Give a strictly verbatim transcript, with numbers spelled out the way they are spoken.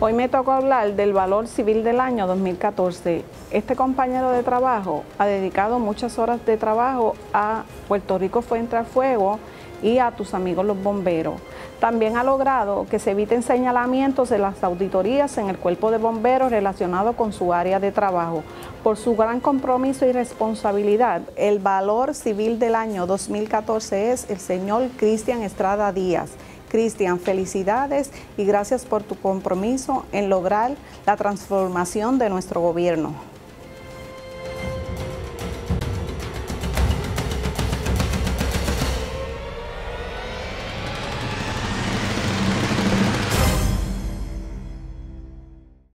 Hoy me tocó hablar del valor civil del año dos mil catorce. Este compañero de trabajo ha dedicado muchas horas de trabajo a Puerto Rico Frente al Fuego y a tus amigos los bomberos. También ha logrado que se eviten señalamientos en las auditorías en el Cuerpo de Bomberos relacionados con su área de trabajo. Por su gran compromiso y responsabilidad, el valor civil del año dos mil catorce es el señor Cristian Estrada Díaz. Cristian, felicidades y gracias por tu compromiso en lograr la transformación de nuestro gobierno.